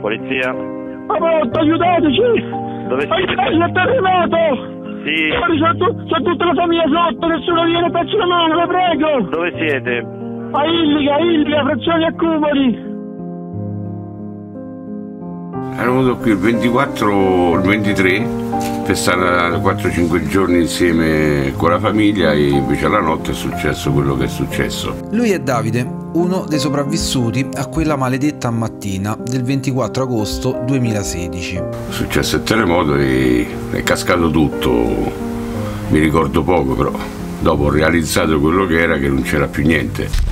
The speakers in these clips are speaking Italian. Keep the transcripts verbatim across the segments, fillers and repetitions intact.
polizia. Ma pronto, aiutateci! Dove siete? Aiutateci, è terremoto! Sì. C'è, tu, c'è tutta la famiglia sotto, nessuno viene, faccio la mano, la prego! Dove siete? A Illica, Illica, Frazioni Accumoli! Ero venuto qui il ventiquattro, il ventitré, per stare quattro cinque giorni insieme con la famiglia e invece la notte è successo quello che è successo. Lui è Davide, uno dei sopravvissuti a quella maledetta mattina del ventiquattro agosto duemilasedici. È successo il terremoto e è cascato tutto, mi ricordo poco però, dopo ho realizzato quello che era, che non c'era più niente.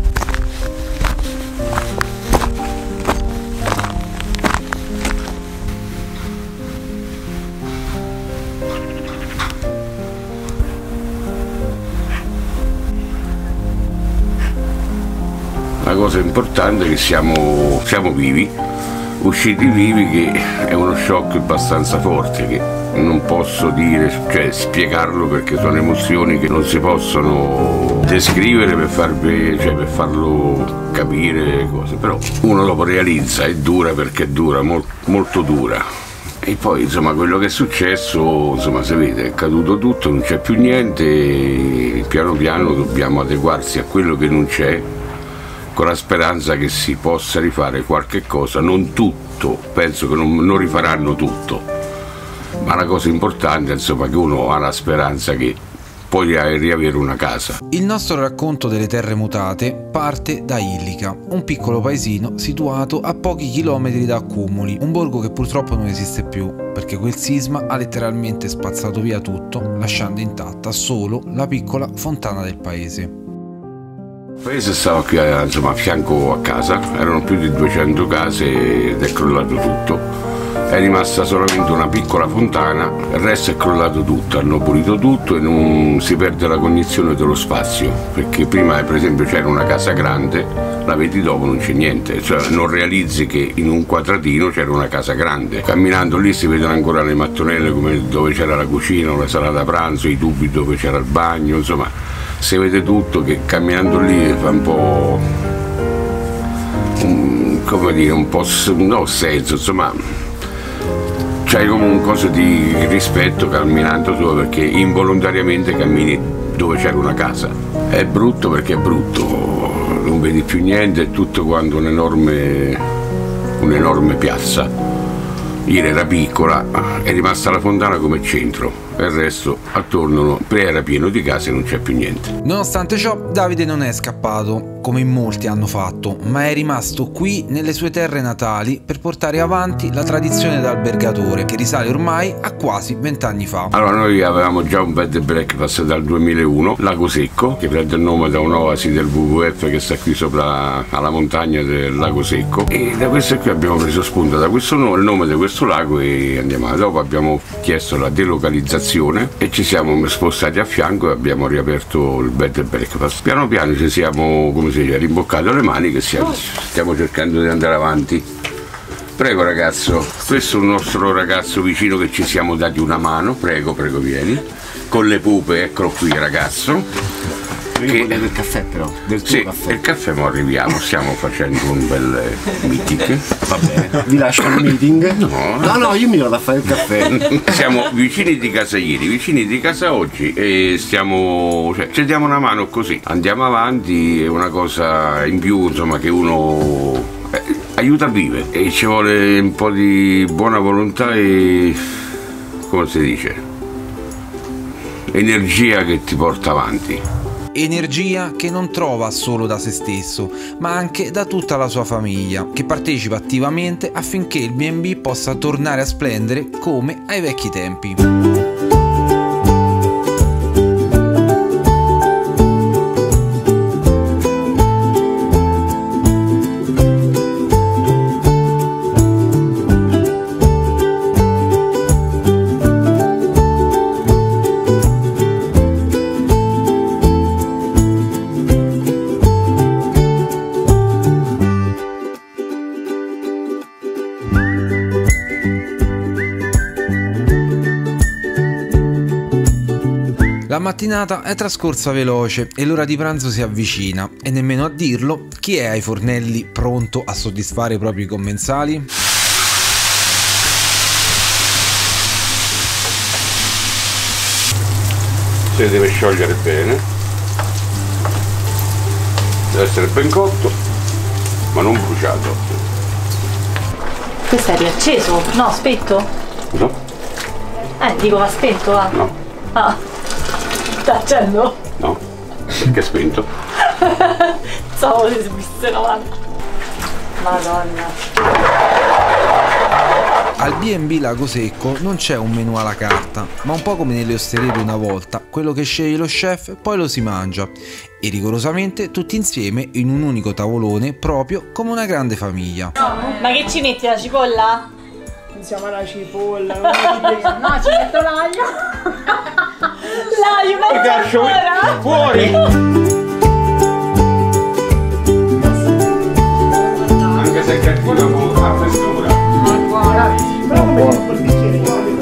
La cosa importante è che siamo, siamo vivi, usciti vivi, che è uno shock abbastanza forte, che non posso dire, cioè spiegarlo, perché sono emozioni che non si possono descrivere per, farvi, cioè, per farlo capire cose, però uno dopo realizza, è dura perché è dura, mol, molto dura. E poi insomma quello che è successo, insomma si vede, è caduto tutto, non c'è più niente, e piano piano dobbiamo adeguarsi a quello che non c'è, con la speranza che si possa rifare qualche cosa, non tutto, penso che non, non rifaranno tutto, ma la cosa importante insomma è che uno ha la speranza che poi riavere una casa. Il nostro racconto delle terre mutate parte da Illica, un piccolo paesino situato a pochi chilometri da Accumoli, un borgo che purtroppo non esiste più, perché quel sisma ha letteralmente spazzato via tutto, lasciando intatta solo la piccola fontana del paese. Il paese stava qui insomma, a fianco a casa, erano più di duecento case ed è crollato tutto. È rimasta solamente una piccola fontana, il resto è crollato tutto, hanno pulito tutto e non si perde la cognizione dello spazio, perché prima per esempio c'era una casa grande, la vedi dopo non c'è niente, cioè non realizzi che in un quadratino c'era una casa grande. Camminando lì si vedono ancora le mattonelle come dove c'era la cucina, la sala da pranzo, i tubi dove c'era il bagno, insomma si vede tutto, che camminando lì fa un po', un, come dire, un po' no senso, insomma c'hai come un coso di rispetto camminando solo, perché involontariamente cammini dove c'era una casa. È brutto perché è brutto, non vedi più niente, è tutto quanto un'enorme un'enorme piazza. Ieri era piccola, è rimasta la fontana come centro, e il resto attorno era pieno di case e non c'è più niente. Nonostante ciò, Davide non è scappato, come in molti hanno fatto, ma è rimasto qui nelle sue terre natali per portare avanti la tradizione da albergatore, che risale ormai a quasi vent'anni fa. Allora, noi avevamo già un bed and breakfast dal duemilauno, Lago Secco, che prende il nome da un'oasi del W W F che sta qui sopra alla montagna del Lago Secco, e da questo qui abbiamo preso spunto da questo nome, il nome di questo lago, e andiamo. Dopo abbiamo chiesto la delocalizzazione e ci siamo spostati a fianco e abbiamo riaperto il bed and breakfast. Piano piano ci siamo, come si dice, rimboccato le maniche e stiamo, stiamo cercando di andare avanti. Prego ragazzo, questo è un nostro ragazzo vicino che ci siamo dati una mano, prego, prego vieni, con le pupe, eccolo qui ragazzo. Che... del caffè però, del tuo sì, caffè. Il caffè ma arriviamo, stiamo facendo un bel meeting. Va bene, vi lascio il meeting? No, no, no, io mi vado a fare il caffè. Siamo vicini di casa ieri, vicini di casa oggi e stiamo, cioè, ci diamo una mano così. Andiamo avanti, è una cosa in più, insomma, che uno eh, aiuta a vivere e ci vuole un po' di buona volontà e, come si dice, energia che ti porta avanti. Energia che non trova solo da se stesso, ma anche da tutta la sua famiglia, che partecipa attivamente affinché il B and B possa tornare a splendere come ai vecchi tempi. La mattinata è trascorsa veloce e l'ora di pranzo si avvicina, e nemmeno a dirlo, chi è ai fornelli pronto a soddisfare i propri commensali? si deve sciogliere bene, deve essere ben cotto ma non bruciato. Questo è riacceso? No, spento? No? Eh, dico va spento, va? No. Ah, sta accendo? No, perché è spento. Stavo se visse avanti. Madonna. Al bi e bi Lago Secco non c'è un menù alla carta, ma un po' come nelle osterie di una volta, quello che sceglie lo chef poi lo si mangia, e rigorosamente tutti insieme in un unico tavolone, proprio come una grande famiglia. Ma che ci metti, la cipolla? Insieme alla cipolla, no, ci metto l'aglio. L'aglio, ma Caccio, ancora? fuori! Anche se è cattivo a frescura. Però come il bicchiere, io voglio.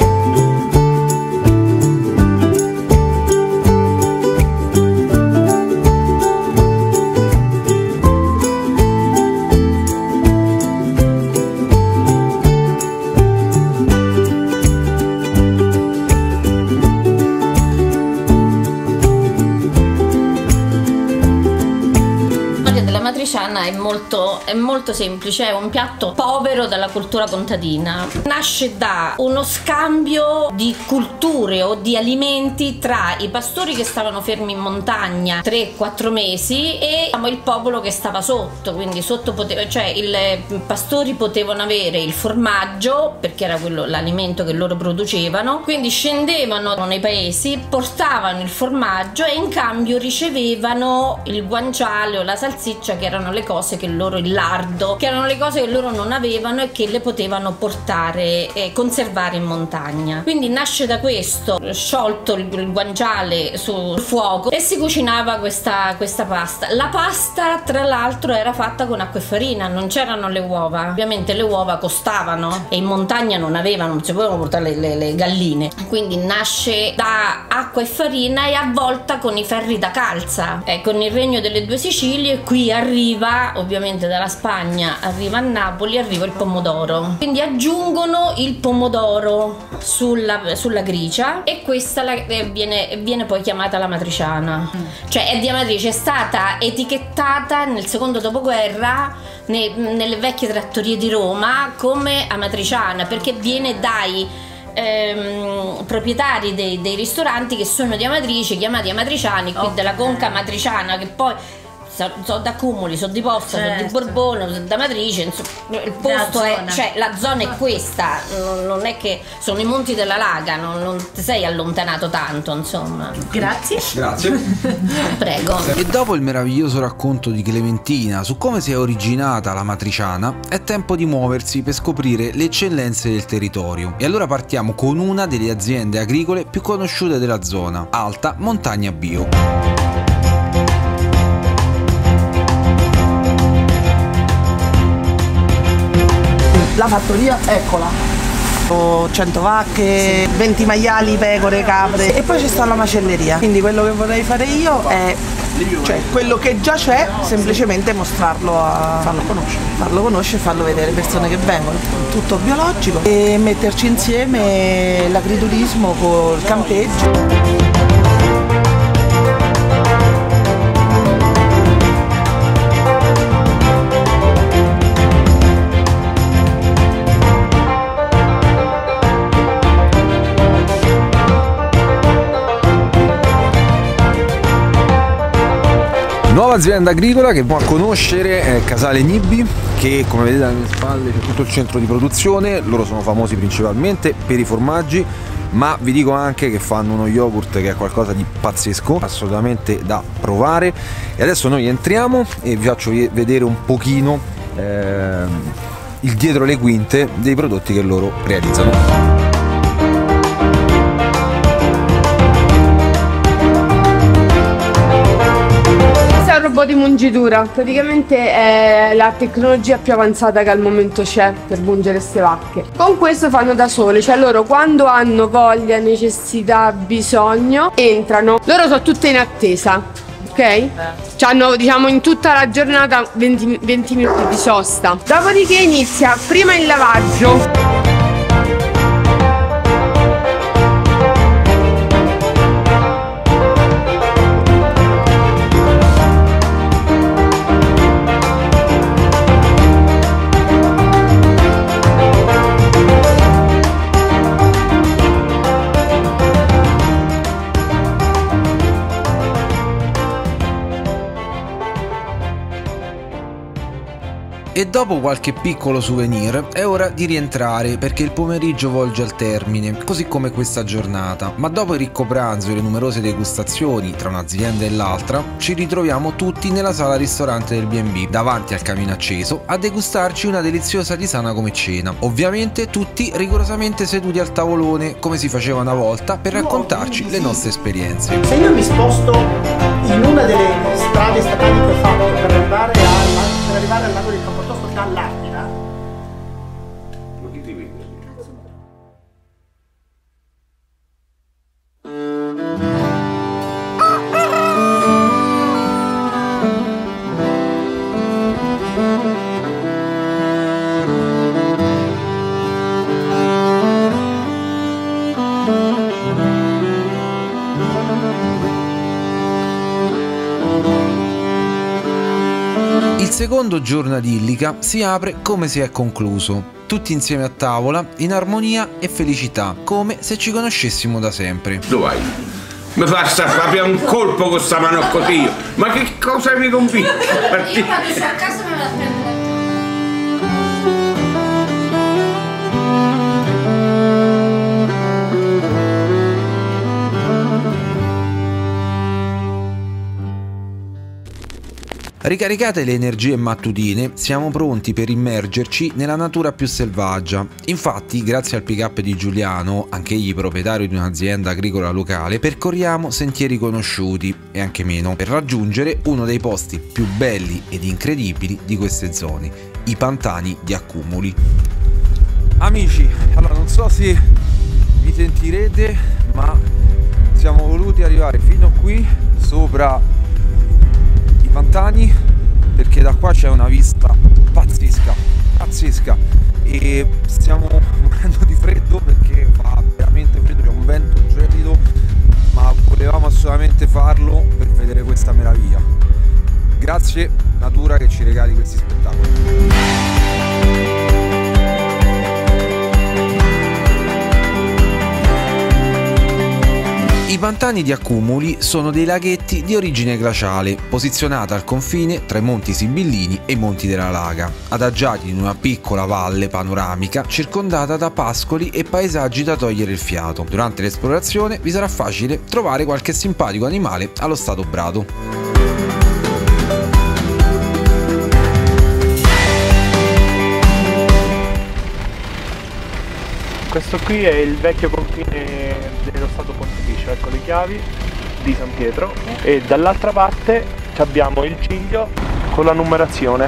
È molto, è molto semplice, è un piatto povero dalla cultura contadina. Nasce da uno scambio di culture o di alimenti tra i pastori che stavano fermi in montagna tre quattro mesi e il popolo che stava sotto, quindi sotto poteva, cioè i pastori potevano avere il formaggio perché era quello l'alimento che loro producevano, quindi scendevano nei paesi, portavano il formaggio e in cambio ricevevano il guanciale o la salsiccia, che erano le cose che loro, il lardo, che erano le cose che loro non avevano e che le potevano portare e conservare in montagna. Quindi nasce da questo, sciolto il, il guanciale sul fuoco e si cucinava questa, questa pasta. La pasta tra l'altro era fatta con acqua e farina, non c'erano le uova, ovviamente le uova costavano e in montagna non avevano, non si potevano portare le, le, le galline, quindi nasce da acqua e farina e avvolta con i ferri da calza, eh, con il Regno delle Due Sicilie. Qui arriva ovviamente dalla Spagna, arriva a Napoli, arriva il pomodoro, quindi aggiungono il pomodoro sulla, sulla gricia e questa la, eh, viene, viene poi chiamata la matriciana, mm. cioè è di Amatrice, è stata etichettata nel secondo dopoguerra ne, nelle vecchie trattorie di Roma come amatriciana, perché viene dai Ehm, proprietari dei, dei ristoranti che sono di Amatrice, chiamati amatriciani, qui okay. della Conca Amatriciana, che poi sono so da Cumuli, sono di Possa, certo. sono di Borbone, sono da Amatrice, insomma, il posto è, cioè la zona è questa, non, non è che sono i monti della Laga, non, non ti sei allontanato tanto, insomma. Grazie. Grazie. Prego. E dopo il meraviglioso racconto di Clementina su come si è originata la matriciana, è tempo di muoversi per scoprire le eccellenze del territorio. E allora partiamo con una delle aziende agricole più conosciute della zona, Alta Montagna Bio. La fattoria, eccola. Ho cento vacche, venti maiali, pecore, capre e poi ci sta la macelleria. Quindi quello che vorrei fare io è, cioè quello che già c'è, semplicemente mostrarlo, a farlo conoscere, farlo conoscere e farlo vedere alle persone che vengono. Tutto biologico e metterci insieme l'agriturismo col campeggio. Nuova azienda agricola che può conoscere è Casale Nibbi, che come vedete alle mie spalle c'è tutto il centro di produzione. Loro sono famosi principalmente per i formaggi, ma vi dico anche che fanno uno yogurt che è qualcosa di pazzesco, assolutamente da provare. E adesso noi entriamo e vi faccio vedere un pochino eh, il dietro le quinte dei prodotti che loro realizzano. Robot di mungitura, praticamente è la tecnologia più avanzata che al momento c'è per mungere queste vacche. Con questo fanno da sole, cioè loro quando hanno voglia, necessità, bisogno entrano. Loro sono tutte in attesa, ok? Hanno diciamo in tutta la giornata venti, venti minuti di sosta. Dopodiché inizia prima il lavaggio. E dopo qualche piccolo souvenir è ora di rientrare perché il pomeriggio volge al termine, così come questa giornata. Ma dopo il ricco pranzo e le numerose degustazioni tra un'azienda e l'altra, ci ritroviamo tutti nella sala ristorante del B and B, davanti al camino acceso, a degustarci una deliziosa tisana come cena. Ovviamente tutti rigorosamente seduti al tavolone, come si faceva una volta, per raccontarci le nostre esperienze. Se io mi sposto in una delle strade statali che ho fatto per arrivare, alla, per arrivare al lago del Campotosto dall'Aquila, Ma chi ti vede? Il secondo giorno ad Illica si apre come si è concluso, tutti insieme a tavola, in armonia e felicità, come se ci conoscessimo da sempre. Dove vai? Mi fa sta proprio un colpo con sta mano così io. Ma che cosa mi convinci? Io quando sono a casa me la prendo. Ricaricate le energie mattutine, siamo pronti per immergerci nella natura più selvaggia. Infatti, grazie al pick-up di Giuliano, anche egli proprietario di un'azienda agricola locale, percorriamo sentieri conosciuti, e anche meno, per raggiungere uno dei posti più belli ed incredibili di queste zone, i pantani di Accumuli. Amici, allora non so se mi sentirete, ma siamo voluti arrivare fino qui, sopra pantani, perché da qua c'è una vista pazzesca, pazzesca, e stiamo morendo di freddo perché fa veramente freddo, c'è un vento gelido, ma volevamo assolutamente farlo per vedere questa meraviglia. Grazie natura che ci regali questi spettacoli. I pantani di Accumuli sono dei laghetti di origine glaciale, posizionata al confine tra i Monti Sibillini e i Monti della Laga, adagiati in una piccola valle panoramica circondata da pascoli e paesaggi da togliere il fiato. Durante l'esplorazione vi sarà facile trovare qualche simpatico animale allo stato brado. Questo qui è il vecchio confine dello Stato Pontificio, ecco le chiavi di San Pietro, e dall'altra parte abbiamo il ciglio con la numerazione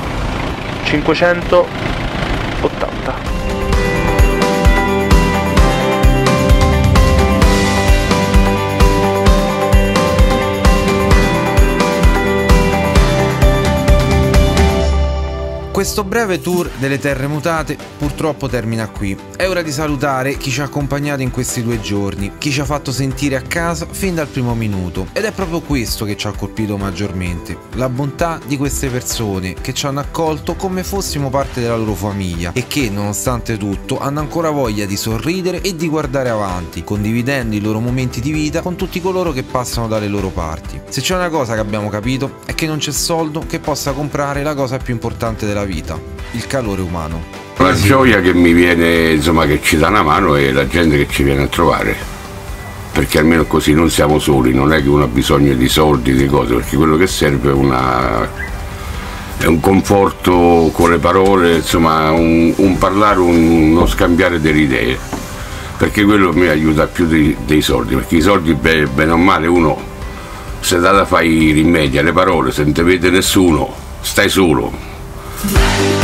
cinquecentottanta. Questo breve tour delle terre mutate purtroppo termina qui. È ora di salutare chi ci ha accompagnato in questi due giorni, chi ci ha fatto sentire a casa fin dal primo minuto. Ed è proprio questo che ci ha colpito maggiormente, la bontà di queste persone che ci hanno accolto come fossimo parte della loro famiglia e che, nonostante tutto, hanno ancora voglia di sorridere e di guardare avanti, condividendo i loro momenti di vita con tutti coloro che passano dalle loro parti. Se c'è una cosa che abbiamo capito è che non c'è soldo che possa comprare la cosa più importante della vita, il calore umano. La gioia che mi viene, insomma, che ci dà una mano è la gente che ci viene a trovare, perché almeno così non siamo soli, non è che uno ha bisogno di soldi, di cose, perché quello che serve è una è un conforto con le parole, insomma un, un parlare, un, uno scambiare delle idee, perché quello mi aiuta più di, dei soldi, perché i soldi bene, bene o male uno se dà da fare i rimedi, alle parole, se non ti vede nessuno stai solo.